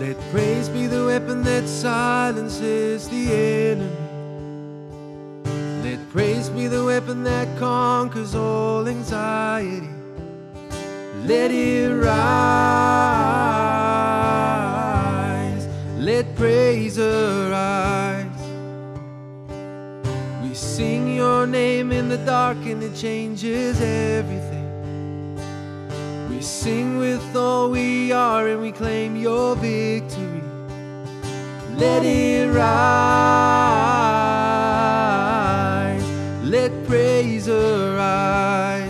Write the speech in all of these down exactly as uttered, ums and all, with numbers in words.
Let praise be the weapon that silences the enemy. Let praise be the weapon that conquers all anxiety. Let it rise. Let praise arise. We sing your name in the dark and it changes everything. We sing with all we are and we claim your victory. Let it rise. Let praise arise.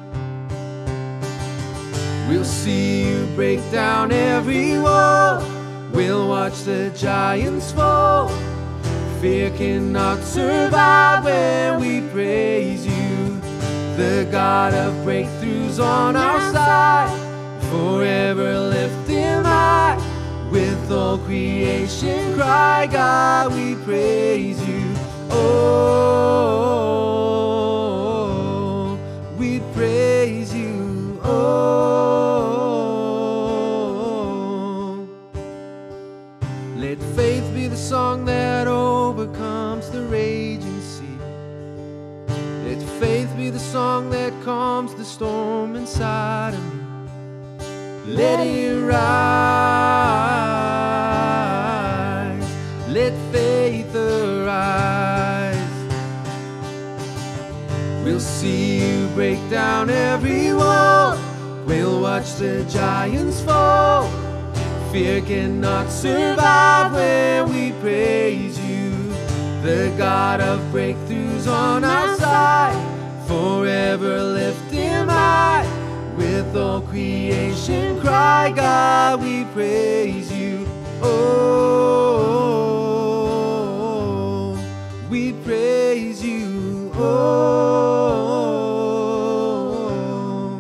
We'll see you break down every wall. We'll watch the giants fall. Fear cannot survive when we praise you. The God of breakthroughs on our side, forever lift him high. With all creation cry, God, we praise you. Oh, we praise you. Oh, let faith be the song that overcomes the raging sea. Let faith be the song that calms the storm inside of me. Let it rise. Let faith arise. We'll see you break down every wall. We'll watch the giants fall. Fear cannot survive when we praise you. The God of breakthroughs on our side, forever lift him high. With all creation cry, God, we praise you. Oh, we praise you. Oh,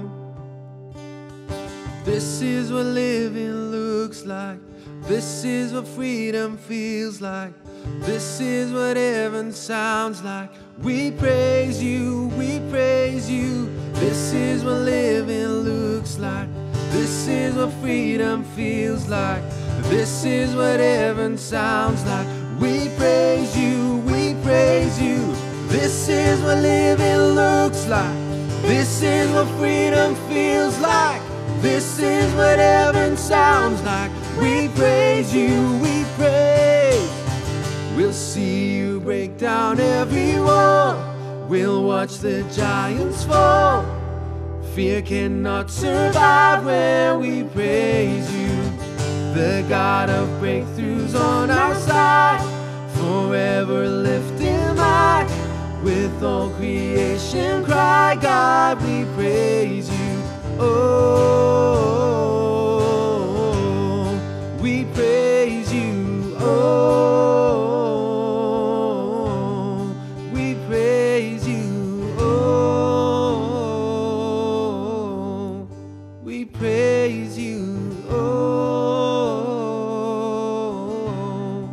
this is what living looks like. This is what freedom feels like. This is what heaven sounds like. We praise you, we praise you. This is what living looks like. This is what freedom feels like. This is what heaven sounds like. We praise you, we praise you. This is what living looks like. This is what freedom feels like. This is what heaven sounds like. We praise you, we praise. We'll see you break down every wall. We'll watch the giants fall. Fear cannot survive when we praise you. The God of breakthroughs on our side, forever lift him high. With all creation cry, God, we praise you. Oh, we praise you. Oh, praise you. Oh,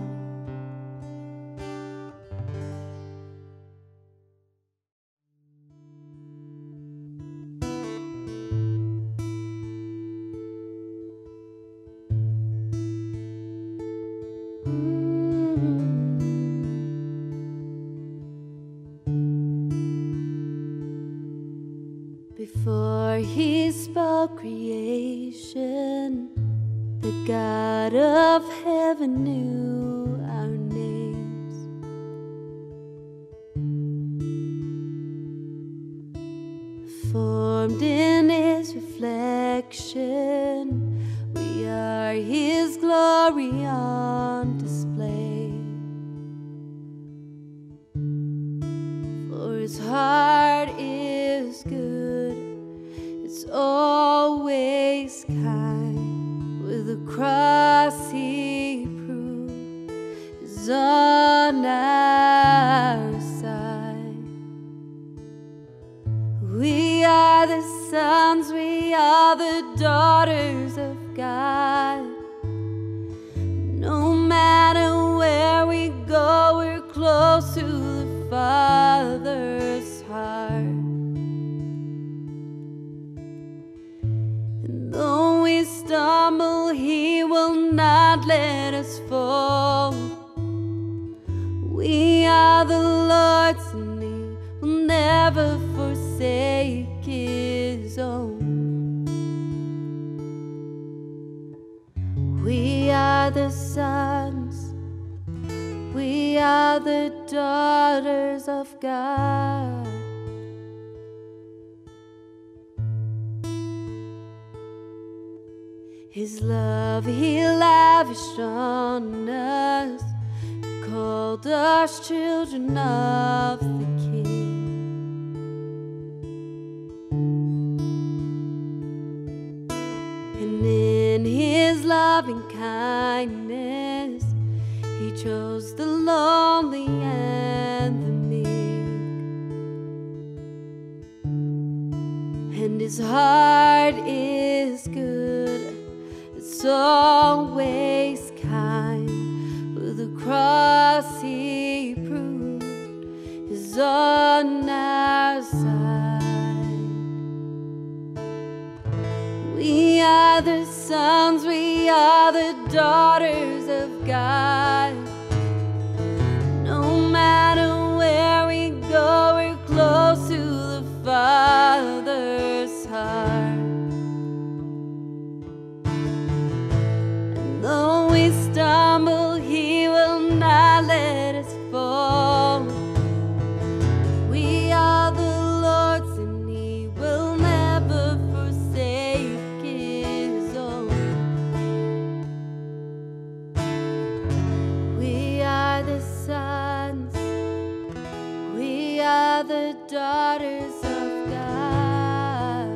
before he spoke creation, the God of heaven knew our names. Formed in his reflection, we are his glory on display. For his heart is good, it's always kind. With the cross he proved is on our side. We are the sons, we are the daughters of God. No matter where we go, we're close to the Father's heart. And though we stumble, he will will not let us fall. We are the Lord's and He will never forsake His own. We are the sons, we are the daughters of God. His love He lavished on us, called us children of the King. And in His loving kindness, He chose the lonely and the meek. And His heart is good, it's always kind. With the cross He proved is on our side. We are the sons, we are the daughters of God. No matter where we go, we're close to the Father's heart. And though we stumble, He will not let us fall. We are the Lord's and He will never forsake His own. We are the sons, we are the daughters of God.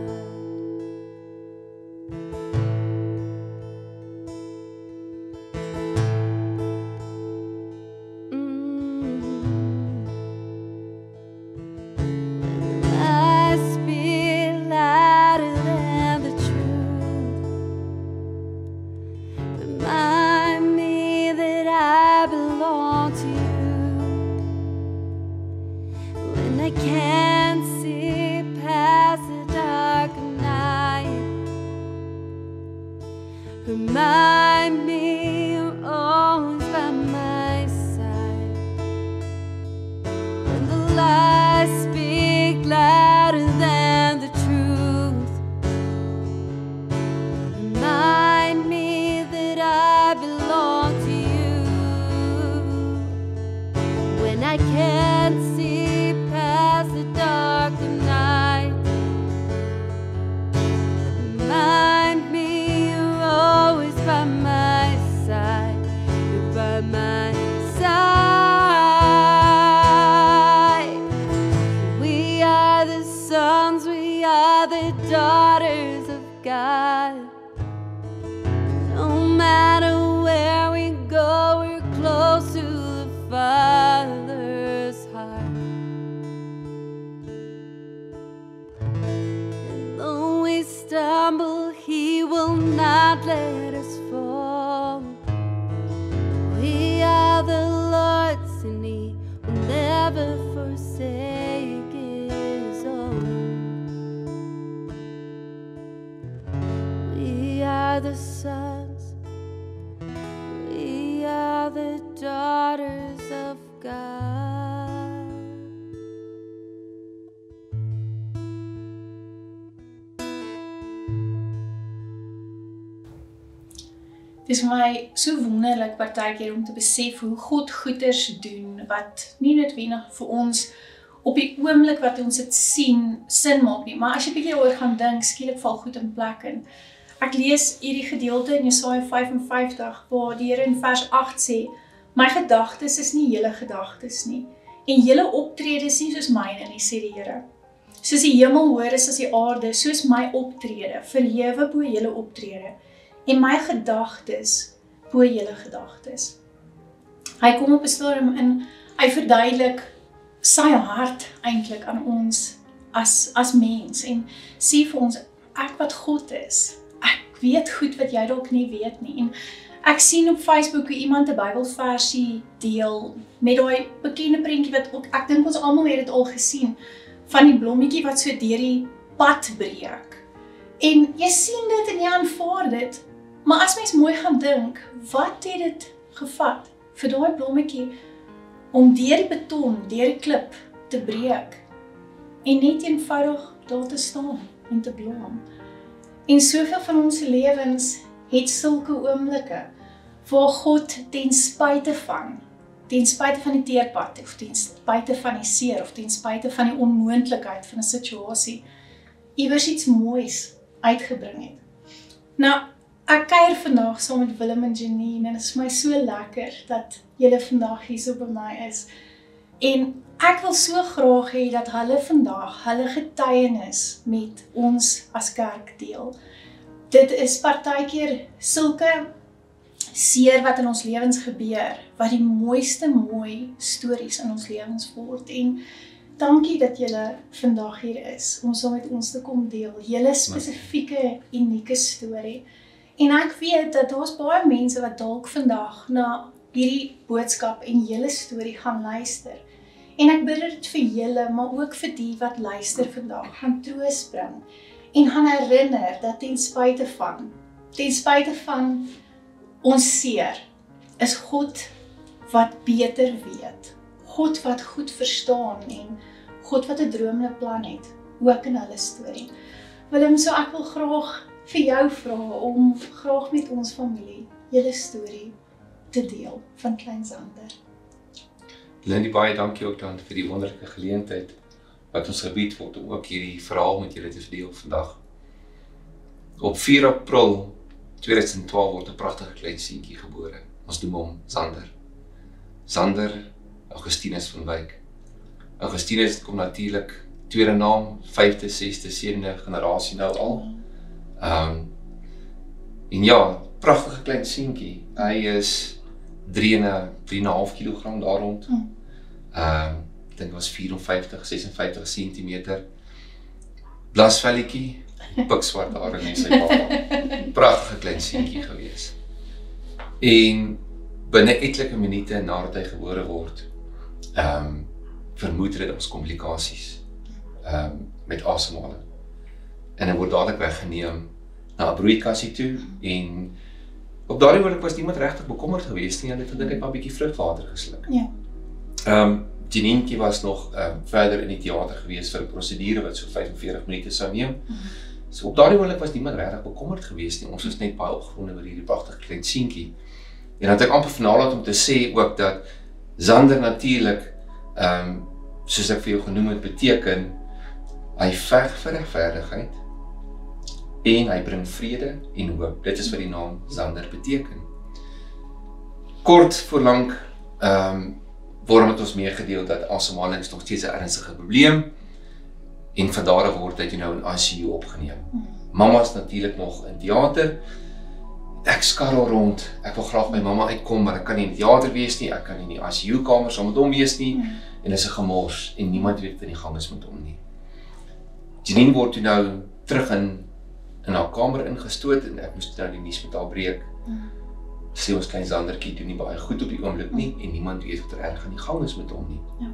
Mm. When I speak louder than the truth, remind me that I belong to You. When I can't see past the dark night, remind me You're always by my side. When the lies speak louder than the truth, remind me that I belong to You. When I can't see past the dark of night, remind me You're always by my side. You're by my side. We are the sons, we are the daughters of God. No matter where we go, we're close to the Father's heart. And though we stumble, He will not let us fall. We are the Lord's and He will never forsake His own. We are the sons, we are the daughters of God. Het is vir my so wonderlik partykeer om te besef hoe God goeders doen wat nie noodwendig vir ons op die oomblik wat ons dit sien sin maak nie, maar as jy bietjie daaroor gaan dink, skielik val goed in plek in. Ek lees hierdie gedeelte in Jesaja vyf en vyftig waar die Here in vers agt sê: "My gedagtes is nie julle gedagtes nie, en julle optrede is nie soos myne nie, sê die Here. Soos die hemel hoër is as die aarde, soos my optrede verhewe bo julle optrede, en my gedagtes bo julle gedagtes." Hy kom op 'n stadium en hy verduidelik sy hart eintlik aan ons as as mens en sê vir ons, ek wat God is, ek weet goed wat jy dalk nie weet nie. En ek sien op Facebook hoe iemand 'n Bybelversie deel met daai bekende prentjie wat ook, ek dink ons almal het dit al gesien, van die blommetjie wat so deur die pad breek. En jy sien dit en jy aanvaar dit, Maar as mens mooi gaan dink, wat het dit gevat vir daai blommetjie om deur die beton, deur die klip te breek en net eenvoudig daar te staan en te blom. En soveel van ons lewens het sulke oomblikke waar God ten spyte van, ten spyte van die teerpad of ten spyte van die seer of ten spyte van die onmoontlikheid van 'n situasie iewers iets moois uitgebring het. Nou, ek kuier vandag saam met Willem en Janine en dit is my so lekker dat julle vandag hier so by my is. En ek wil so graag hê dat hulle vandag hulle getuienis met ons as kerk deel. Dit is partykeer sulke seer wat in ons lewens gebeur, wat die mooiste mooi stories in ons lewens word. En dankie dat julle vandag hier is om saam met ons te kom deel. Julle spesifieke, unieke storie. En ek weet dat daar's baie mense wat dalk vandag na hierdie boodskap en julle storie gaan luister. En ek bid dit vir julle, maar ook vir die wat luister vandag, gaan troos bring en gaan herinner dat ten spyte van, ten spyte van ons seer, is God wat beter weet. God wat goed verstaan en God wat 'n droom en 'n plan het, ook in hulle storie. Willem, so ek wil graag vir jou vra om graag met ons familie julle storie te deel van Klein Zander. Lindy, baie dankie ook dan vir die wonderlike geleentheid wat ons gebied word om ook hierdie verhaal met julle te verdeel vandag. Op vier April tweeduisend twaalf word 'n pragtige klein seentjie gebore. Ons noem hom Zander. Zander Augustinus van Wyk. Augustinus kom natuurlik tweede naam, vyfde, sesde, sewende generasie nou al. Um, en ja, pragtige klein seentjie. Hy is drie en 'n half kilogram daar rond. Um, ek dink was vyfenveertig, sesenvyftig centimeter. Blasvelletjie, pikswart hare en sy pa. Pragtige klein seentjie gewees. En binne etlike minute nadat hy gebore word, um, vermoed hulle dat ons komplikasies um, met asemhaling. En hy word dadelik weggeneem na 'n broeikassie toe en op daardie oomblik was niemand regtig bekommerd geweest nie en dit gedink hy het maar 'n bietjie vrugwater gesluk. Ja. Um, Janientjie was nog um, verder in die teater geweest vir 'n prosedure wat so vyfenveertig minute sou neem. Mm-hmm. So op daardie oomblik was niemand regtig bekommerd geweest nie. Ons was net baie opgewonde oor hierdie pragtige klein seentjie. En dat ek amper vanaand om te sê ook dat Zander natuurlik, um, soos ek vir jou genoem het, beteken hy veg vir regverdigheid en hy bring vrede en hoop. Dit is wat die naam Zander beteken. Kort voorlank um, word met ons meegedeel dat asemhaling is nog steeds 'n ernstige probleem en van daar af word hy toe nou in I C U opgeneem. Mamma is natuurlik nog in teater. Ek skarrel rond. Ek wil graag by mamma uitkom, maar ek kan nie in die teater wees nie. Ek kan nie in die I C U kamer saam met hom wees nie. En dis 'n gemors en niemand weet wat in die gang is met hom nie. Janine word toe nou terug in in haar kamer ingestoot en ek moes nou die nuus met haar breek. Mm. Sê ons klein Zandertjie doen nie baie goed op die oomblik nie en niemand weet wat er erg aan die gang is met hom nie. Ja.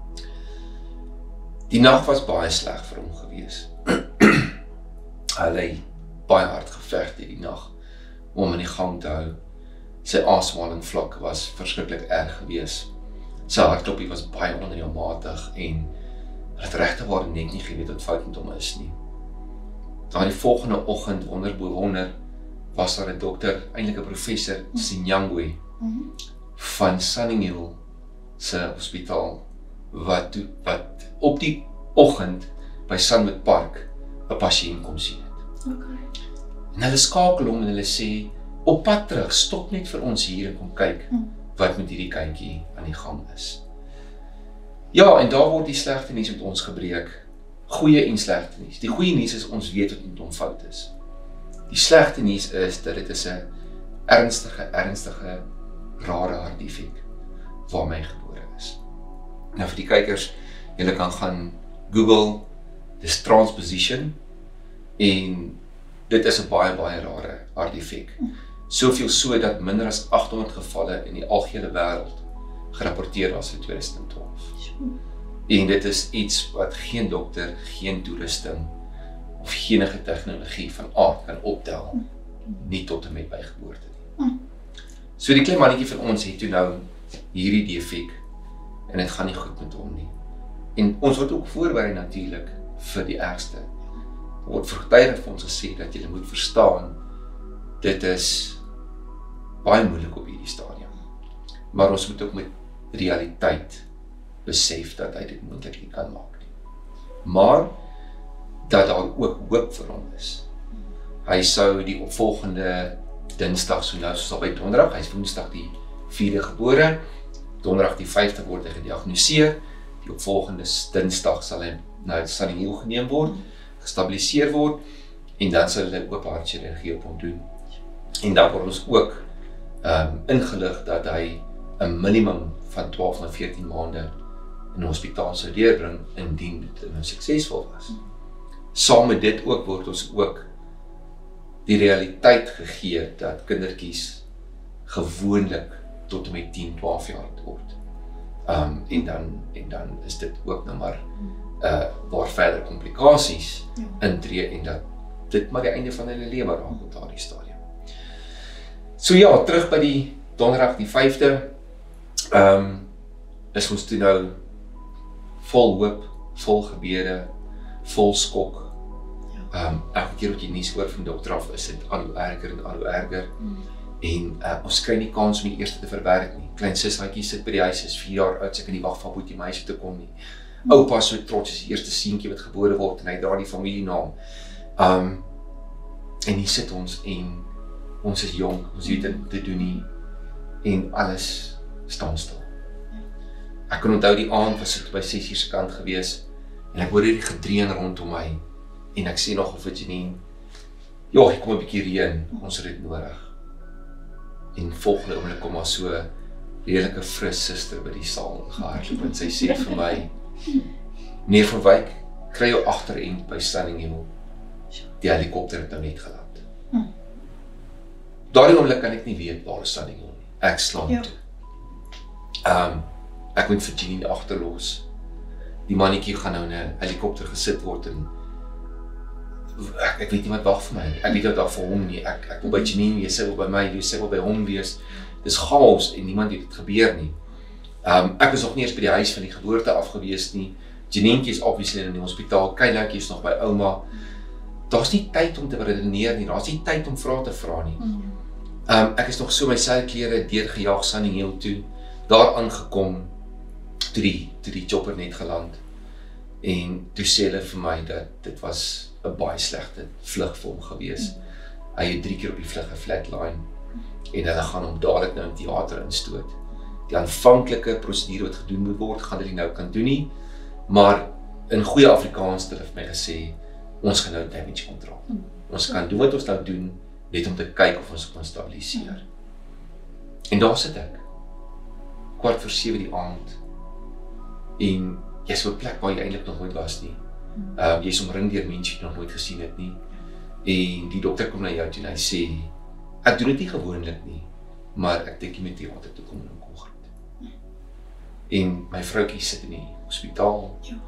Die nag was baie sleg vir hom gewees. Hy het baie hard geveg die nag om in die gang te hou. Sy asemhaling vlak was verskriklik erg gewees. Sy hartklopie was baie onregelmatig en hy het regtig waar net nie geweet wat fout met hom is nie. Daardie volgende oggend wonder bo wonder was daar 'n dokter, eintlik 'n professor, Sinyangwe, mm-hmm. van Sunninghill se hospitaal wat wat op die oggend by Sunwood Park 'n pasiënt kom sien het. Okay. En hulle skakel hom en hulle sê op pad terug, stop net vir ons hier en kom kyk mm. wat met hierdie kindjie aan die gang is. Ja, en daar word die slegte nuus met ons gebreek. Goeie en slegte nuus. Die goeie nuus is ons weet wat met hom fout is. Die slegte nuus is dat dit is 'n ernstige, ernstige, rare hartdefek waarmee hy gebore is. Nou vir die kykers, julle kan gaan Google, dis transposition en dit is 'n baie baie rare hartdefek. Soveel so dat minder as agthonderd gevalle in die algehele wêreld gerapporteer was in tweeduisend twaalf. En dit is iets wat geen dokter, geen toerusting of enige tegnologie van aard kan optel nie tot en met by geboorte nie. So die klein mannetjie van ons het toe nou hierdie defek en dit gaan nie goed met hom nie. En ons word ook voorberei natuurlik vir die ergste. Er word vroegtydig vir ons gesê dat jy moet verstaan, dit is baie moeilik op hierdie stadium. Maar ons moet ook met realiteit besef dat hy dit moontlik nie kan maak nie. Maar dat daar ook hoop vir hom is. Hy sou die opvolgende Dinsdag, so nou soos al by donderdag, hy is Woensdag die vierde gebore, donderdag die vyfde word hy gediagnoseer, die opvolgende Dinsdag sal hy nou sal hy heel geneem word, gestabiliseer word, en dan sal hulle oop hartchirurgie op hom doen. En dan word ons ook um, ingelig dat hy 'n minimum van twaalf na veertien maande in 'n hospitaal sou deurbring indien dit nou suksesvol was. Saam met dit ook word ons ook die realiteit gegee dat kindertjies gewoonlik tot en met tien, twaalf jaar oud word. Um, en, dan, en dan is dit ook nou maar uh, waar verder komplikasies ja. intree en dat dit maar die einde van hulle lewe raak op daardie stadium. So ja, terug by die donderdag die vyfde, um, is ons toe nou vol hoop, vol gebede, vol skok. Um, elke keer wat jy nuus hoor van dokter af, is dit al hoe erger en al hoe erger. Mm. En uh, ons kry nie kans om die eerste te verwerk nie. Klein sushaatjie sit by die huis, is vier jaar oud, sy kan nie wag van boetie meisie te kom nie. Mm. Oupa so trots, is die eerste seentjie wat gebore word en hy dra die familienaam. Um, en hier sit ons en ons is jong, ons weet dit te doen nie en alles staan stil. Ek kan onthou die aand was ek by ses uur se kant gewees en ek hoor hierdie gedreun rondom my en ek sê nog of het Janine, ja, ek kom 'n bietjie reën, ons het dit nodig. En volgende oomblik kom daar so redelike fris suster by die saal gehardloop en sy sê vir my, meneer Van Wyk, kry jou agterend by Stunning Hill. Die helikopter het nou net geland. Hm. Daardie oomblik kan ek nie weet waar is Stunning Hill nie. Ek slaan ja. toe. Um, ek moet vir Janine agterlos. Die mannetjie gaan nou in 'n helikopter gesit word en Ek, ek weet nie wat wag vir my, ek weet wat daar vir hom nie, ek, ek wil by Janine wees, sy wil by my wees, sy wil by hom wees, dis chaos en niemand weet dit gebeur nie. Um, ek is nog nie eens by die huis van die geboorte afgewees nie, Janine is obviously in die hospitaal, Kylakie is nog by ouma, daar's nie tyd om te redeneer nie, daar's nie tyd om vrae te vra nie. Um, ek is nog so my seilklere deurgejaag Stunning Hill toe, daar aangekom, toe die, toe die chopper net geland, en toe sê hulle vir my dat dit was 'n baie slegte vlug vir hom gewees. Mm. Hy het drie keer op die vlug geflatline en hulle gaan hom dadelik nou in teater instoot. Die aanvanklike prosedure wat gedoen moet word, gaan hulle nou kan doen nie, maar in goeie Afrikaans het hulle vir my gesê, ons gaan nou damage control. Mm. Ons kan doen wat ons nou doen, net om te kyk of ons kan stabiliseer. Mm. En daar sit ek, kwart voor sewe die aand, en jy is op 'n plek waar jy eintlik nog nooit was nie. Uh, jy is omring deur mense wat jy nog nooit gesien het nie. En die dokter kom na jou toe en hy sê, ek doen dit nie gewoonlik nie, maar ek dink jy moet teater toe kom en kom groet. En my vroukie sit in die hospitaal. Ja.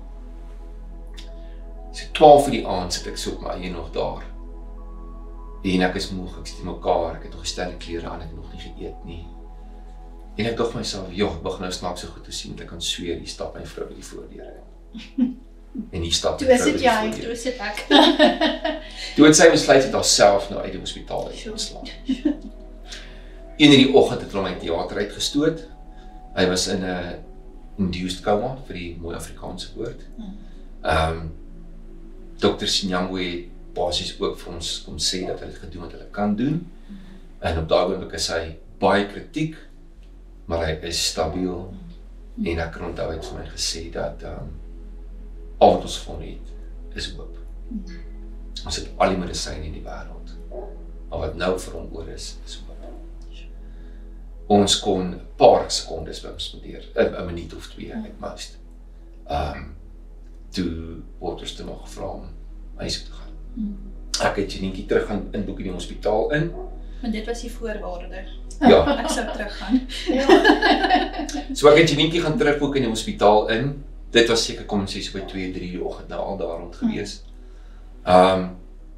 So twaalf vir die aand sit ek so op my eie nog daar. En ek is moeg, ek sit in mekaar, ek het nog gestel klere aan, ek het nog nie geëet nie. En ek dog myself, joh, ek begin nou snaaks so goed te sien, dat ek kan sweer, hier stap my vrou by die voordeur. En hier stap toe is dit jy, toe is dit ek. Toe het sy besluit het haarself nou uit die hospitaal uitgeslaan. En in die oggend het hulle my teater uitgestoot. Hy was in 'n induced coma, vir die mooi Afrikaanse woord. Um, dokter Sinyangwe het basies ook vir ons kom sê dat hulle het gedoen wat hulle kan doen. En op daardie oomblik is hy baie kritiek, maar hy is stabiel. En ek kan onthou hy het vir my gesê dat um, al wat ons van het, is hoop. Mm. Ons het al die medisyne in die wêreld, maar wat nou vir hom oor is, is hoop. Ons kon 'n paar sekondes by hom spandeer, 'n minuut of twee, mm. at most. Um, toe word ons toe nog gevra om huis toe te gaan. Mm. Ek het Janine terug gaan inboek in die hospitaal in. Maar dit was die voorwaarde. Ja. Ek sou teruggaan. Ja. So ek het Janine gaan terugboek in die hospitaal in. Dit was seker kom sê so by twee, drie die oggend nou al daar rond gewees. Um,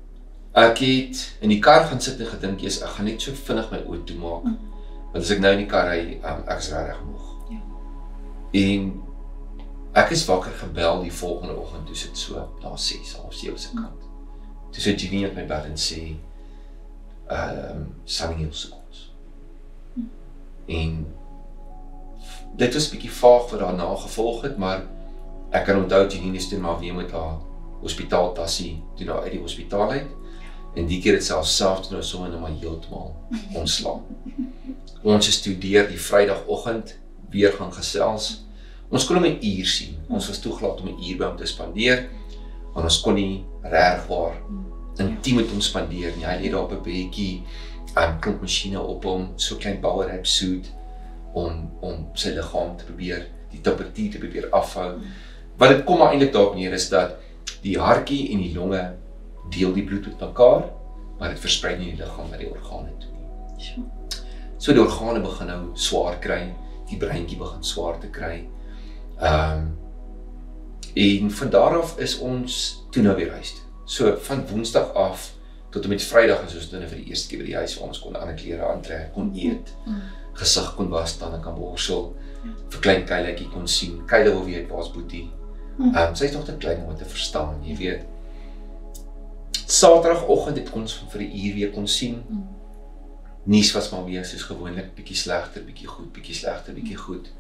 Ek het in die kar gaan sit en gedink, yes, ek gaan net so vinnig my oë toemaak. Mm. Want as ek nou in die kar ry, um, ek is regtig moeg. Ja. En ek is wakker gebel die volgende oggend, toe sit so na ses, half sewe se kant. Mm. Toe sit Janine op my bed en sê, um, Sunny heel soek ons. Mm. En dit was 'n bietjie vaag wat daarna gevolg het, maar ek kan onthou Janine is toe maar weer met haar hospitaaltassie toe nou uit die hospitaal uit. En die keer het sy self toe nou sommer nou maar heeltemal ontslaan. Ons is toe deur die Vrydagoggend weer gaan gesels. Ons kon hom 'n uur sien. Ons was toegelaat om 'n uur by hom te spandeer, want ons kon nie regwaar intiem met hom spandeer nie. Hy lê daar op 'n bedjie, 'n klomp masjiene op hom, so klein power wrap suit om om sy liggaam te probeer, die temperatuur te probeer afhou. Wat dit kom maar eintlik daarop neer is dat die hartjie en die longe deel die bloed met mekaar, maar dit versprei nie die liggaam na die organe toe nie. Sure. So die organe begin nou swaar kry, die breintjie begin swaar te kry. Um, en van daar af is ons toe nou weer huis toe. So van Woensdag af tot en met Vrydag is ons dan vir die eerste keer by die huis waar ons kon ander klere aantrek, kon eet, mm. gesig kon was, tande kan borsel, ja. vir klein Kyletjie kon sien. Kylie wil weet waar's Boetie. Mm. Um, sy is nog te klein om het te verstaan, jy weet. Saterdagoggend het ons vir 'n uur weer kon sien. Mm. Nuus was maar weer soos gewoonlik, bietjie slegter, bietjie goed, bietjie slegter, bietjie goed.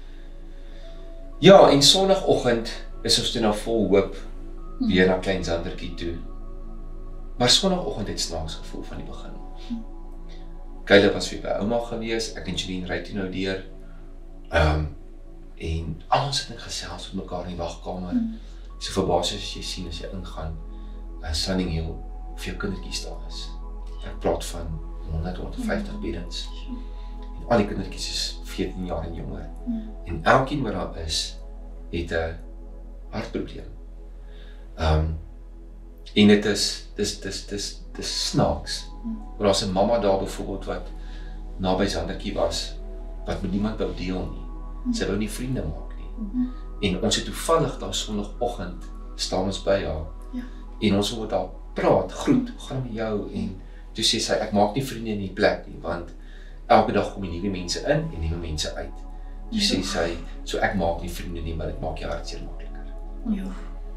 Ja, en Sondagoggend is ons toe nou vol hoop weer na klein Zandertjie toe. Maar Sondagoggend het snaaks gevoel van die begin. Mm. Kylie was weer by ouma gewees, ek en Janine ry toe nou deur. Um, en almal sit en gesels met mekaar in die wagkamer. Mm. So verbaas as jy sien as jy ingaan, en Sunny heel hoeveel kindertjies daar is. Ek praat van honderd tot vyftig beddens. En al die kindertjies is veertien jaar en jonger. Mm. En elkeen wat daar is, het 'n hartprobleem. Um, en dit is, dis, dis, dis, dis snaaks. Mm. Maar daar's 'n mamma daar byvoorbeeld wat naby Zandertjie was, wat met niemand wou deel nie. Mm. Sy wou nie vriende maak nie. Mm. En ons het toevallig daar Sondagoggend staan ons by haar. Ja. En ons wil met haar praat, groet, hoe gaan met jou? En toe sê sy, ek maak nie vriende in die plek nie, want elke dag kom die nuwe mense in en nuwe mense uit. Toe sê sy, so ek maak nie vriende nie, maar dit maak jou hartseer makliker. Ja.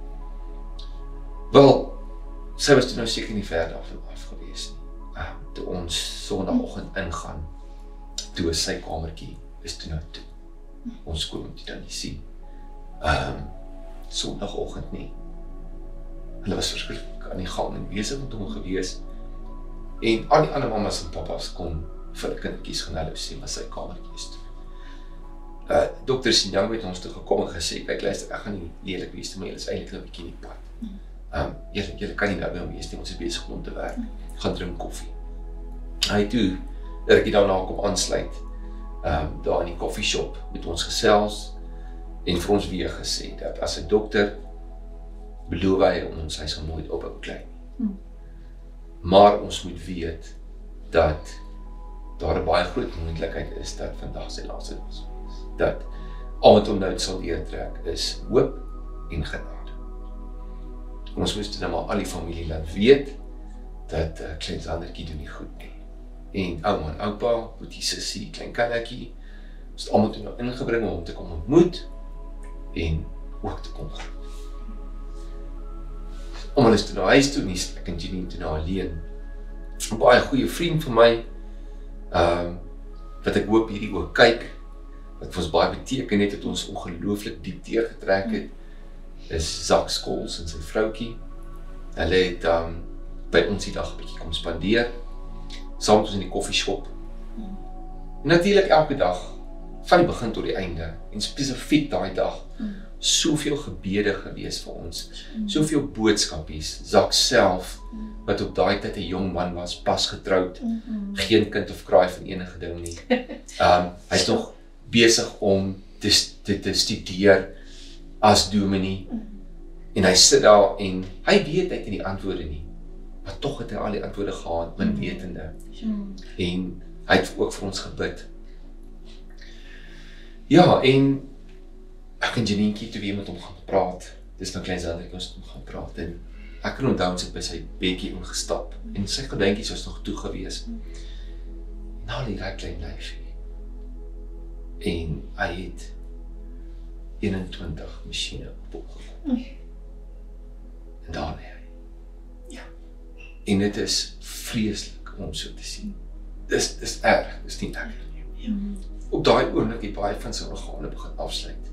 Wel, sy was toe nou seker nie ver daarvan af gewees nie. Uh, toe ons Sondagoggend ingaan, toe is sy kamertjie, is toe nou toe. Ons kon hom dan nie sien. Um, Sondagoggend nie. Hulle was verskriklik aan die gang en besig met hom gewees. En al die ander mamas en papas kon vir die kindertjies gaan hallo sê, maar sy kamertjie is toe. Uh, dokter Sinyang het ons toe gekom en gesê, kyk luister, ek gaan nie lelik wees, maar julle is eintlik nou 'n bietjie in die pad. Um, julle, julle kan nie nou by hom wees nie, ons is besig om te werk. Gaan drink koffie. Hy toe, rukkie daarna kom aansluit, um, daar in die koffieshop met ons gesels, en vir ons weer gesê, dat as 'n dokter beloof hy ons, hy sal nooit ophou klei. Hmm. Maar ons moet weet, dat daar 'n baie groot moontlikheid is, dat vandag sy laaste dag is. Dat al wat hom nou sal deurtrek, is hoop en genade. Ons moes nou maar al die familie laat weet, dat uh, klein Zandertjie doen nie goed nie. En ouma en oupa, Boetie, sussie, klein Kyletjie, ons het almal toe nou ingebring om hom te kom ontmoet, en ook te kom groet. Om hulle is toe na huis toe, nie ek en Janine toe nou alleen. 'n Baie goeie vriend van my, um, wat ek hoop hierdie ook kyk, wat vir ons baie beteken het, het ons ongelooflik diep deurgetrek het, is Zak Skols en sy vroutjie. Hulle het um, by ons die dag 'n bietjie kom spandeer, saam met ons in die koffieshop. Mm. En natuurlik elke dag, van die begin tot die einde, en spesifiek daai dag, mm. soveel gebede gewees vir ons, mm. soveel boodskapies, Zak self, mm. wat op daai tyd 'n jong man was, pas getroud, mm -hmm. geen kind of kraai van enige ding nie. Um, hy is nog besig om te, te, te studeer as dominee, mm. en hy sit daar en hy weet hy het nie die antwoorde nie, maar tog het hy al die antwoorde gehad, min wetende, mm. en hy het ook vir ons gebid. Ja, en ek en Janine toe weer met hom gaan praat, dis nou klein Zandertjie ons met hom gaan praat, en ek kan onthou ons het by sy bedjie ingestap en sy gordijntjies was nog toe gewees. En daar lê daai klein lyfie. En hy het eenentwintig masjiene opgekom. En daar lê hy. Ja. En dit is vreeslik om so te sien. Dis dis erg, dis nie lekker nie. Ja. Op daai oomblik het baie van sy organe begin afsluit.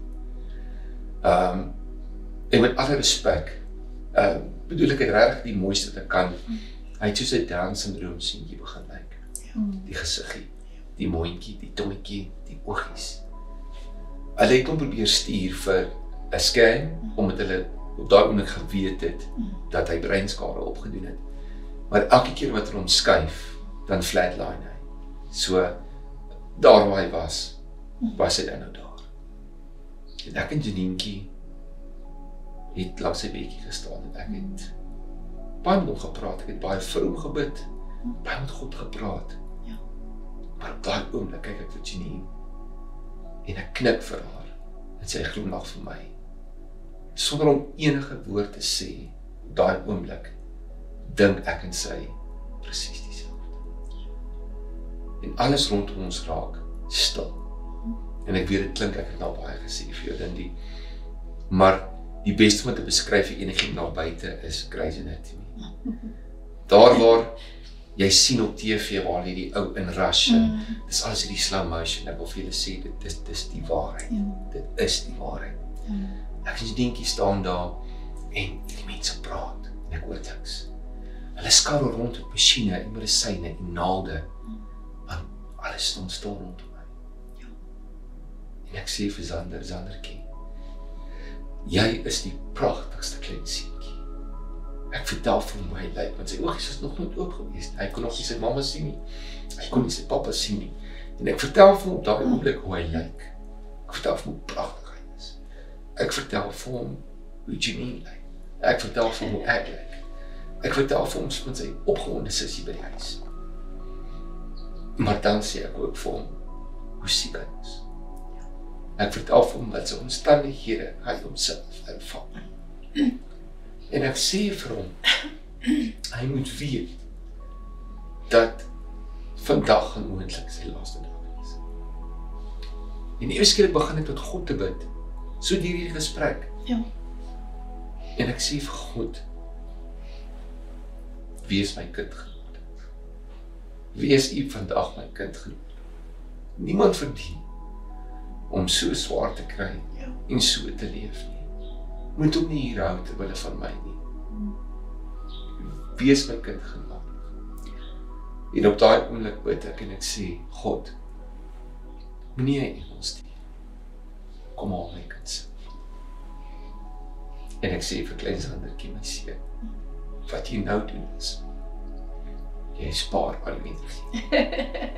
Ehm um, en met alle respek, ehm um, bedoel ek het regtig die mooiste wat ek kan. Hy het soos 'n Down-syndroom seentjie begin lyk. Ja. Die gesiggie, die mondjie, die tongetjie, die oogies. Hulle het hom probeer stuur vir 'n scan omdat hulle op daai oomblik geweet het dat hy breinskade opgedoen het. Maar elke keer wat hulle hom skuif, dan flatline hy. So daar waar hy was, was hy dan nou daar. En ek en Janientjie het langs sy bedjie gestaan en ek het baie met hom gepraat, ek het baie vir hom gebid, baie met God gepraat. Ja. Maar op daai oomblik kyk ek vir Janine en ek knik vir haar en sy glimlag vir my. Sonder om enige woord te sê, op daai oomblik dink ek en sy presies dieselfde. En alles rondom ons raak stil. En ek weet dit klink ek het nou baie gesê vir jou Lindy, maar die beste om te beskryf enigiem na buite is Grey's Anatomy. Daar waar jy sien op T V waar jy die ou in rush en mm. dis alles in die slow motion, ek wil vir julle sê, dit is, dit is die waarheid. Ja. Dit is die waarheid. Ja. Ek sien dingetjie staan daar en die mense praat en ek hoor niks. Hulle skarrel rond met masjiene en medisyne en naalde, want alles staan stil rondom my. Ja. En ek sê vir Zander, Zandertjie, jy is die pragtigste klein seentjie. Ek vertel vir hom hoe hy lyk, want sy oogies is nog nooit oop gewees. Hy kon nog nie sy mamma sien nie. Hy kon nie sy pappa sien nie. En ek vertel vir hom op daai oomblik hoe hy lyk. Ek vertel vir hom hoe pragtig hy is. Ek vertel vir hom hoe Janine lyk. Ek vertel vir hom hoe ek lyk. Ek vertel vir hom van sy opgewonde sussie by die huis. Maar dan sê ek ook vir hom hoe siek hy is. Ek vertel vir hom wat sy omstandighede hy homself ervaar. En ek sê vir hom, hy moet weet dat vandag gaan moontlik sy laaste dag is. En eers keer begin ek tot God te bid, so deur hierdie gesprek. Ja. En ek sê vir God, wees my kind genoeg. Wees u vandag my kind genoeg. Niemand verdien om so swaar te kry ja. En so te leef nie. Moet ook nie hier hou terwille van my nie. Wees my kind genadig. En op daai oomblik bid ek en ek sê, God, moenie hy engel stuur. Kom al my kind se. En ek sê vir klein Zandertjie, my seun, wat jy nou doen is, jy spaar al die energie.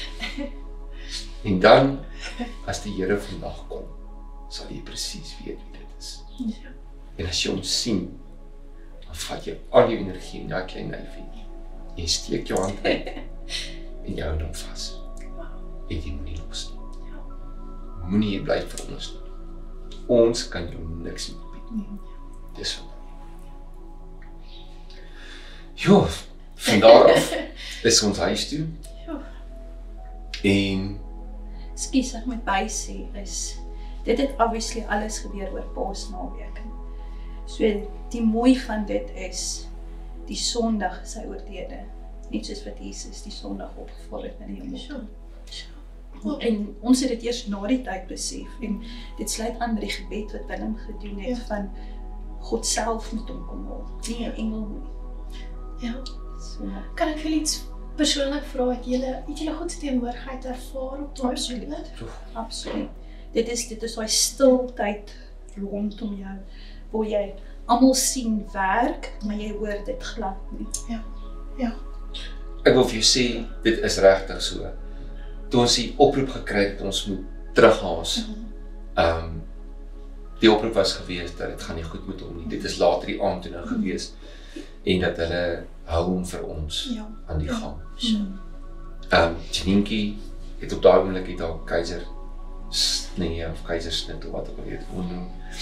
En dan, as die Here vandag kom, sal jy presies weet wie dit is. Ja. En as jy hom sien, dan vat jy al jou energie in daai klein lyfie. Jy steek jou hand uit en jy hou hom vas. En jy moenie los nie. Moenie jy bly vir ons nie. Ons kan jou niks meer bied. Dis van my. Jo, van daar af is ons huis toe. Ja. En Skus, ek moet bysê is dit het obviously alles gebeur oor Paasnaweek. So die mooi van dit is die Sondag is sy oorlede, net soos wat Jesus die Sondag opgevaar het in die hemel. Sure. Sure. En ons het dit eers na die tyd besef en dit sluit aan by die gebed wat Willem gedoen het ja. Van God self met hom kom haal, nie 'n engel nie. Ja. So, kan ek vir iets persoonlik vra, het julle het julle God se teenwoordigheid ervaar op daai absoluut. Absoluut. Dit is dit is daai stiltyd rondom jou waar jy almal sien werk, maar jy hoor dit glad nie. Ja. Ja. Ek wil vir jou sê, dit is regtig so. Toe ons die oproep gekry het, ons moet terughaas. Ehm um, die oproep was gewees dat dit gaan nie goed met hom nie. Dit is later die aand toe nou gewees en dat hulle hou hom vir ons ja. Aan die gang. Ehm um, Janientjie het op daai oomblik het haar keiser snee of keisersnit of wat ook al jy dit wil noem.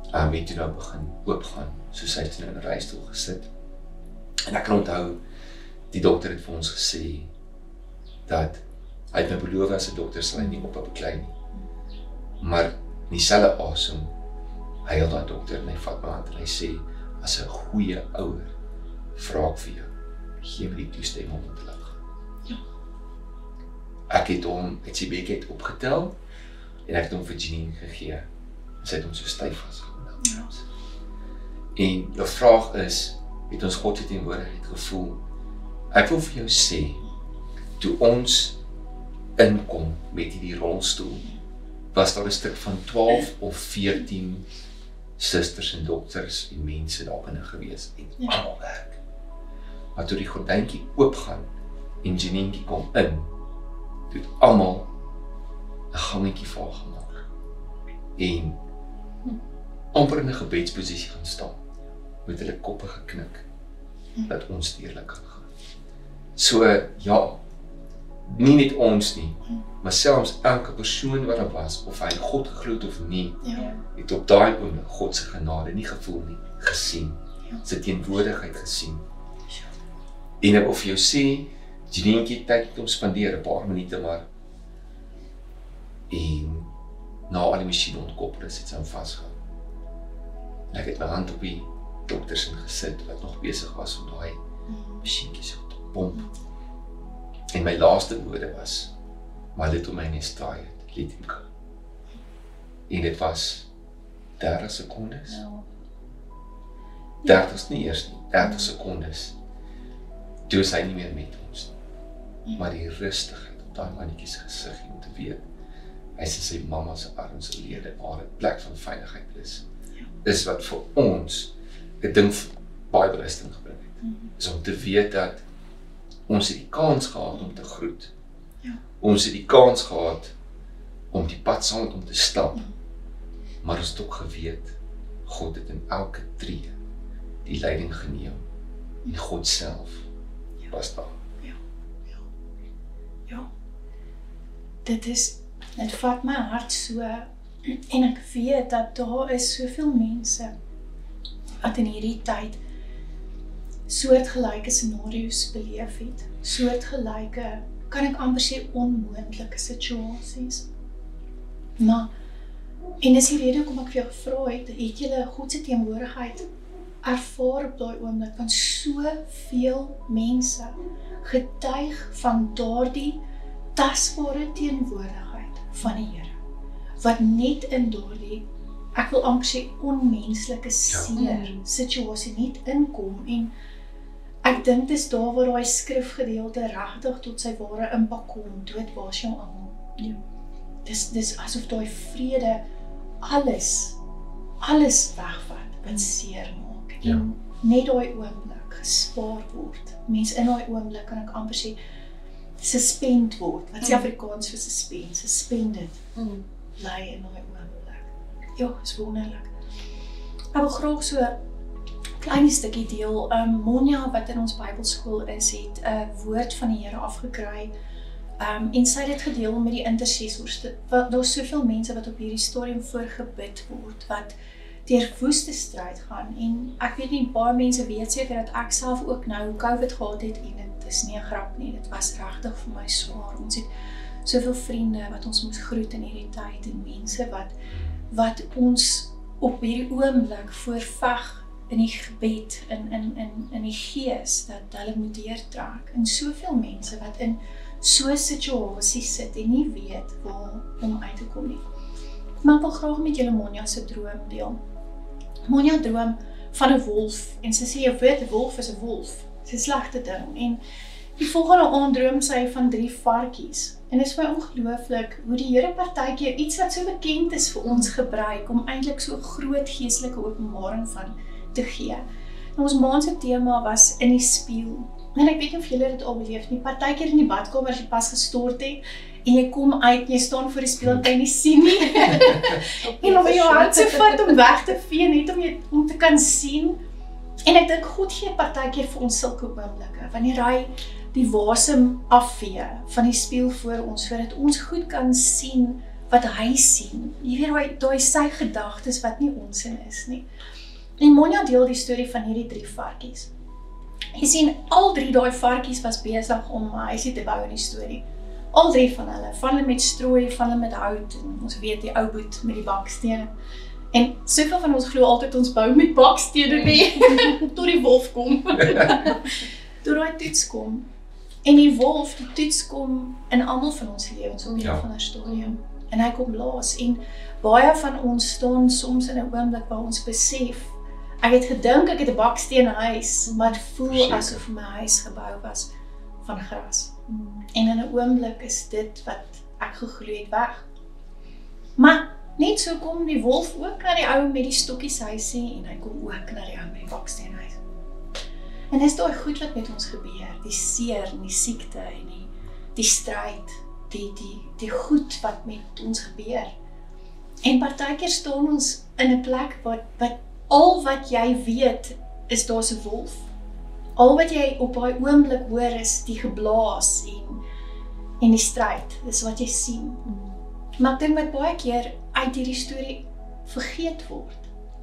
Um, het toe nou begin oopgaan, soos hy het toe nou in 'n reistoel gesit. En ek kan onthou, die dokter het vir ons gesê, dat hy het my beloof as 'n dokter sal hy nie op beklei nie. Maar in dieselfde asem, hy het daai dokter en hy vat my hand en hy sê, as 'n goeie ouer, vra ek vir jou, gee my die toestemming om te laat gaan. Ja. Ek het hom uit sy bekheid opgetel, en ek het hom vir Janine gegee, en sy het hom so styf vasgehou. Ja. En jou vraag is, het ons God se teenwoordigheid gevoel? Ek wil vir jou sê, toe ons inkom met hierdie rolstoel, was daar 'n stuk van twaalf of veertien susters en dokters en mense daar binne gewees, en Ja. almal werk. Maar toe die gordyntjie oopgaan, en Janine kom in, toe het almal 'n gangetjie vir haar gemaak, en amper in 'n gebedsposisie gaan staan, met hulle koppe geknik, dat ons deurlik kan gaan. So, ja, nie net ons nie, maar selfs elke persoon wat daar was, of hy God geglo het of nie, Ja. het op daai oomblik God se genade nie gevoel nie, gesien, Ja. sy teenwoordigheid gesien. En ek wil vir jou sê, Janine het tyd met hom spandeer, 'n paar minute maar, en na al die masjiene ontkoppel is, het sy hom vasgehou. En ek het my hand op die dokters ingesit, wat nog besig was om daai masjienkies op te pomp. En my laaste woorde was, my little man is tired, let him go. En dit was dertig sekondes. Nou, dertig nie eers nie, dertig sekondes. Toe is hy nie meer met ons nie. Maar die rustigheid op daai mannetjie se gesig, om te weet, hy is in sy mamma se arms gelede, waar 'n plek van veiligheid is, is wat vir ons 'n ding baie berusting gebring het. Is om te weet dat ons het die kans gehad om te groet. Ja. Ons het die kans gehad om die pad saam met hom te stap. Maar ons het ook geweet, God het in elke tree die leiding geneem. En God self was daar. Ja. Dit is, dit vat my hart so, en ek weet dat daar is soveel mense wat in hierdie tyd soortgelyke scenario's beleef het, soortgelyke, kan ek amper sê onmoontlike situasies. Maar, en dis die rede hoekom ek vir jou gevra het, het julle God se teenwoordigheid ervaar op daai oomblik, want soveel mense getuig van daardie tasbare teenwoordigheid van die Here, wat net in daardie, ek wil amper sê onmenslike seer situasie net inkom, en ek dink dis daar waar daai skrifgedeelte regtig tot sy ware impak kom, dood was jou almal. Ja. Dis, dis asof daai vrede alles, alles wegvat, wat seer maak, en Ja. net daai oomblik gespaar word. Mense in daai oomblik kan ek amper sê, suspend word, wat is Afrikaans vir suspend, suspended, Mm. bly in daai oomblik. Ja, is wonderlik. Ek wil graag so 'n klein stukkie deel. Um, Monja, wat in ons Bybelskool is, het 'n woord van die Here afgekry, um, en sy het dit gedeel met die intercessors. Daar's soveel mense wat op hierdie stadium voorgebid word, wat deur woeste stryd gaan, en ek weet nie, baie mense weet seker dat ek self ook nou COVID gehad het, en dit is nie 'n grap nie, dit was regtig vir my swaar. Ons het soveel vriende wat ons moes groet in hierdie tyd, en mense wat, wat ons op hierdie oomblik voorveg in die gebed, in, in, in, in die gees, dat hulle moet deurtrek, en soveel mense wat in so 'n situasie sit, en nie weet waar om uit te kom nie. Maar ek wil graag met julle Monja se droom deel. Monja droom van 'n wolf, en sy sê, jy weet, 'n wolf is 'n wolf, dis 'n slegte ding, en die volgende aand droom sy van drie varkies, en dit is vir my ongelooflik, hoe die Here partykeer iets wat so bekend is vir ons gebruik, om eintlik so groot geestelike openbaring van te gee. En ons maand se tema was in die spieël, en ek weet nie of julle dit al beleef nie, partykeer in die badkamer as jy pas gestort het, en jy kom uit, en jy staan voor die spieël, en jy nie sien nie, en om jou hand te vat om weg te vee, net om jy om te kan sien. En ek dink God gee partykeer vir ons sulke oomblikke, wanneer hy die wasem afvee van die spieël voor ons, sodat ons goed kan sien wat hy sien. Jy weet, daai daai sy gedagtes wat nie ons in is nie. En Monja deel die storie van hierdie drie varkies. Jy sien, al drie daai varkies was besig om 'n huisie te bou in die storie. Al drie van hulle, van hulle met strooi, van hulle met hout, en ons weet die ou boet met die bakstene. En soveel van ons glo altyd ons bou met bakstene nie, tot die wolf kom. Tot daai toets kom. En die wolf, die toets kom in almal van ons lewens op 'n Ja. of ander stadium. En hy kom laas. En baie van ons staan soms in 'n oomblik waar ons besef, ek het gedink ek het 'n bakstene huis, maar het voel Seker. asof my huis gebou was van gras. En in 'n oomblik is dit wat ek geglo het weg. Maar net so kom die wolf ook na die ou met die stokkies huisie en hy kom ook na die ou met die baksteenhuis. En dis daai goed wat met ons gebeur, die seer en die siekte en die die stryd, die die die goed wat met ons gebeur. En partykeer staan ons in 'n plek wat wat al wat jy weet is daar's 'n wolf. Al wat jy op daai oomblik hoor is die geblaas en en die stryd, dis wat jy sien. Maar ek dink wat baie keer uit hierdie storie vergeet word,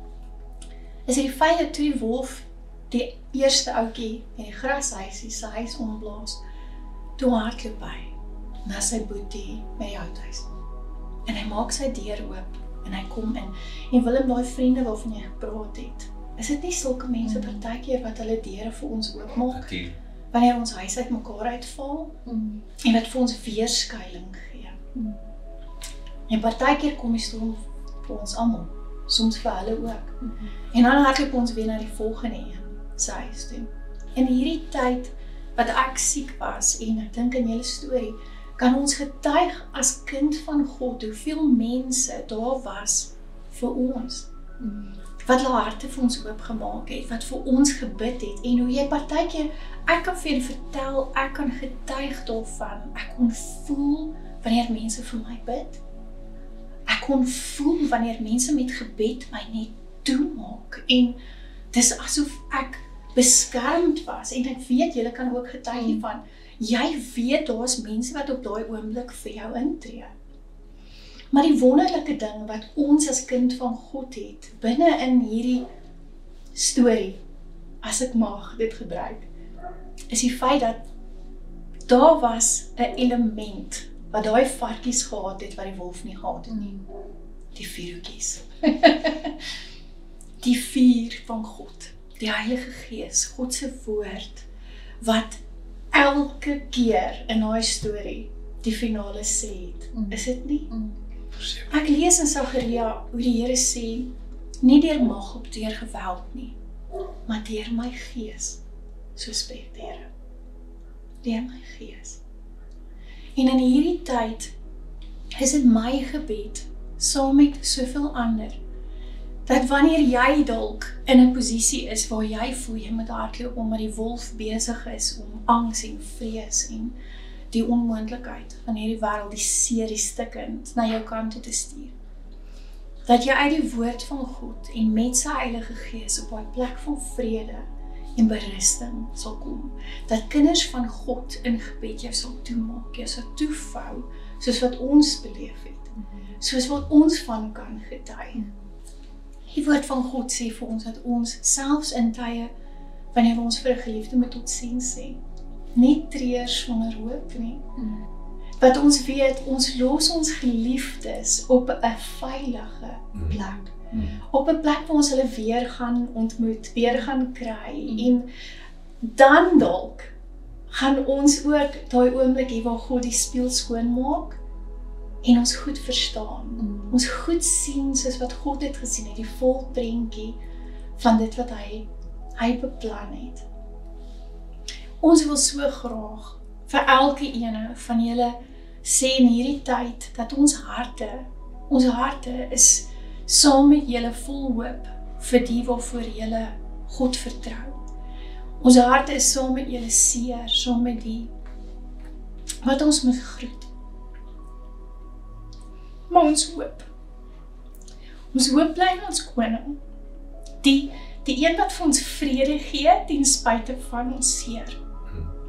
is die feit dat toe die wolf die eerste ouetjie in die grashuisie sy huis omblaas, toe hardloop hy na sy boetie met die houthuis. En hy maak sy deur oop en hy kom in. En Willem, daai vriende waarvan jy gepraat het, is dit nie sulke mense partykeer wat hulle deure vir ons oopmaak Natuurlijk. wanneer ons huis uit mekaar uitval en wat vir ons weerskuiling gee. En partykeer kom die storm vir ons almal, soms vir hulle ook. En dan hardloop ons weer na die volgende een, sy huis toe. In hierdie tyd wat ek siek was, en ek dink in julle storie, kan ons getuig as kind van God, hoeveel mense daar was vir ons. Wat hulle harte vir ons oopgemaak het, wat vir ons gebid het, en hoe jy partykeer, ek kan vir julle vertel, ek kan getuig daarvan, ek kon voel wanneer mense vir my bid. Ek kon voel wanneer mense met gebed my net toemaak, en dis asof ek beskermd was, en ek weet, julle kan ook getuig hiervan, jy weet, daar is mense wat op daai oomblik vir jou intree. Maar die wonderlike ding wat ons as kind van God het, binne in hierdie storie, as ek mag dit gebruik, is die feit dat daar was 'n element wat daai varkies gehad het wat die wolf nie gehad het nie. Die vuurtjies. Die vuur van God, die Heilige Gees, God se woord, wat elke keer in daai storie die finale sê het. Is dit nie? Ek lees in Sagaria hoe die Here sê, nie deur mag op deur geweld nie, maar deur my gees, so spreek die Here. Deur my gees. En in hierdie tyd is dit my gebed, saam met soveel ander, dat wanneer jy dalk in 'n posisie is waar jy voel jy moet hardloop omdat die wolf besig is om angs en vrees en die onmoontlikheid van hierdie wêreld, die seer, die stikkend, na jou kant toe te stuur. Dat jy uit die woord van God en met sy Heilige Gees op daai plek van vrede en berusting sal kom. Dat kinders van God in gebed jou sal toemaak, jou sal toevou, soos wat ons beleef het. Soos wat ons van kan getuig. Die woord van God sê vir ons dat ons selfs in tye wanneer ons vir 'n geliefde moet totsiens sê, nie treur sonder hoop nie. Wat ons weet, ons los ons geliefdes op 'n veilige plek. Op 'n plek waar ons hulle weer gaan ontmoet, weer gaan kry. En dan dalk gaan ons ook daai oomblik hê waar God die spieël skoon maak en ons goed verstaan. Mm. Ons goed sien soos wat God het gesien het, die vol prentjie van dit wat hy hy beplan het. Ons wil so graag vir elke ene van julle sê in hierdie tyd dat ons harte, ons harte is saam met julle vol hoop vir die waarvoor julle God vertrou. Ons harte is saam met julle seer, saam met die wat ons moet groet. Maar ons hoop, ons hoop bly in ons koning, die, die een wat vir ons vrede gee, ten spyte van ons seer.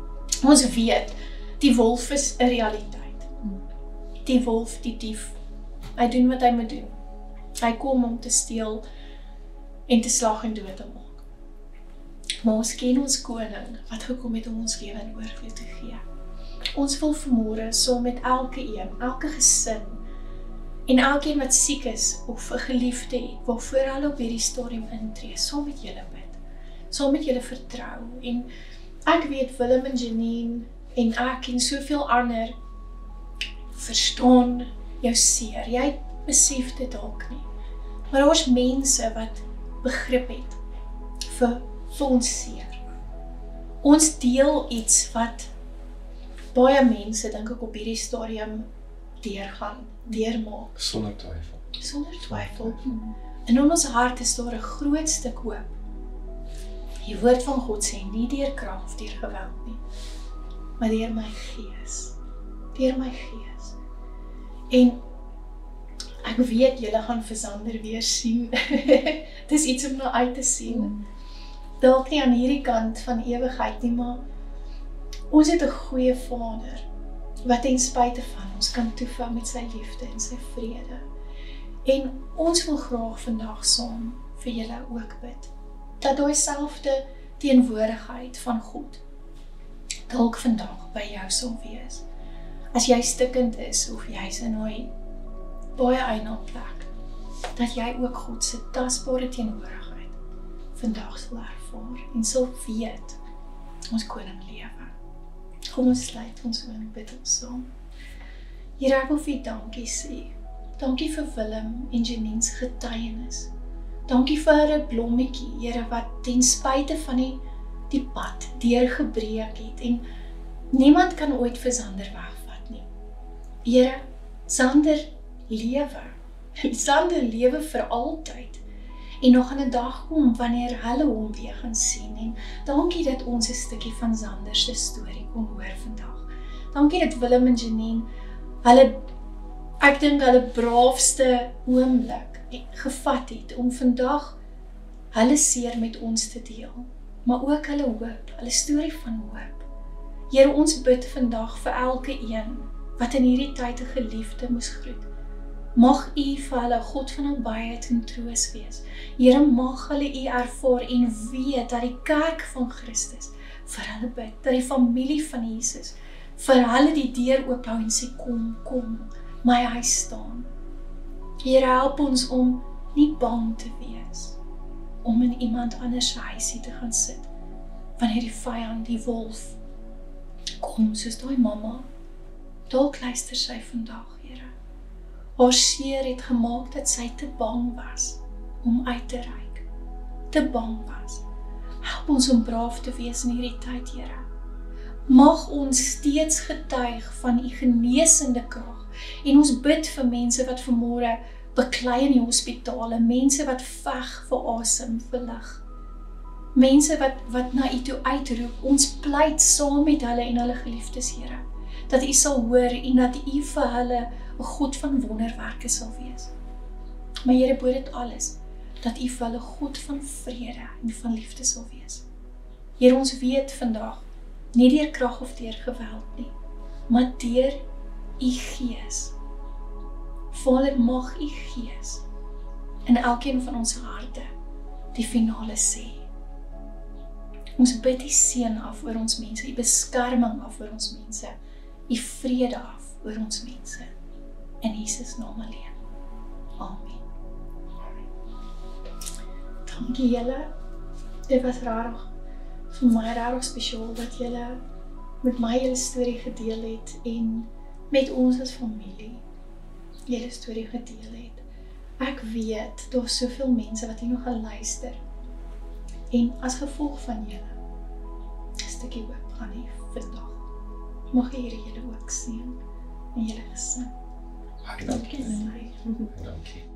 Ons weet, die wolf is 'n realiteit. Die wolf, die dief, Hy doen wat hy moet doen. Hy kom om te steel en te slag en dood te maak. Maar ons ken ons koning wat gekom het om ons lewe in oorvloed te gee. Ons wil vanmôre saam met elke een, elke gesin en elkeen wat siek is of 'n geliefde het, waarvoor hulle op hierdie stadium intree, saam met julle bid, saam met julle vertrou. En ek weet Willem en Janine en ek en soveel ander verstaan jou seer. Jy besef dit dalk nie. Maar daar is mense wat begrip het vir, vir ons seer. Ons deel iets wat baie mense, dink ek, op hierdie stadium deurgaan, deurmaak. Sonder twyfel. Sonder twyfel. En in ons hart is daar 'n groot stuk hoop. Die woord van God sê, nie deur krag of deur geweld nie, maar deur my gees. Deur my gees. En ek weet julle gaan vir Sander weer sien. Dis iets om na uit te sien. Mm. Dalk nie aan hierdie kant van ewigheid nie, maar ons het 'n goeie Vader wat ten spyte van ons kan toevou met sy liefde en sy vrede. En ons wil graag vandag saam vir julle ook bid, dat daai selfde teenwoordigheid van God dalk vandag by jou sal wees. As jy stikkend is of jy's in daai baie eienaar plek, dat jy ook God se tasbare teenwoordigheid vandag sal ervaar en sal weet ons koning lewe. Kom ons sluit ons oë en bid ons saam. Here, ek wil vir U dankie sê. Dankie vir Willem en Janine se getuienis. Dankie vir hulle blommetjie, Here, wat ten spyte van die, die pad deurgebreek het en niemand kan ooit vir Sander wegvat nie. Here, Sander lewe. Sander lewe vir altyd. En nog aan 'n dag kom wanneer hulle hom weer gaan sien. En dankie dat ons 'n stukkie van Sander se storie kon hoor vandag. Dankie dat Willem en Janine hulle, ek dink hulle braafste oomblik gevat het om vandag hulle seer met ons te deel, maar ook hulle hoop, hulle storie van hoop. Here, ons bid vandag vir elke een wat in hierdie tyd 'n geliefde moes groet. Mag U vir hulle God van nabyheid en troos wees. Here, mag hulle U ervaar en weet dat die kerk van Christus vir hulle bid, dat die familie van Jesus vir hulle die deur oophou en sê, kom, kom, my huis staan. Here, help ons om nie bang te wees, om in iemand anders se huisie te gaan sit, wanneer die vyand, die wolf, kom soos daai mamma. Dalk luister sy vandag, Here. Haar seer het gemaak dat sy te bang was om uit te reik. Te bang was. Help ons om braaf te wees in hierdie tyd, Here. Mag ons steeds getuig van U genesende krag. En ons bid vir mense wat vanmôre beklei in die hospitale, mense wat veg vir asem, vir lig. Mense wat, wat na U toe uitroep, ons pleit saam met hulle en hulle geliefdes, Here, dat U sal hoor en dat U vir hulle 'n God van wonderwerke sal wees. Maar Here, bo dit alles, dat U vir hulle God van vrede en van liefde sal wees. Here, ons weet vandag, nie deur krag of deur geweld nie, maar deur U Gees. Vader, mag U Gees in elkeen van ons harte die finale sê. Ons bid U seën af oor ons mense, U beskerming af oor ons mense, U vrede af oor ons mense. In Jesus naam alleen. Amen. Dankie julle. Dit was rarig, vir my rarig spesiaal dat julle met my julle storie gedeel het en met ons as familie julle storie gedeel het. Ek weet, daar is soveel mense wat hier nog gaan luister. En as gevolg van julle, 'n stukkie hoop gaan hê vandag. Mag die Here julle ook seën en julle gesin. Dankie. Dankie. Dankie.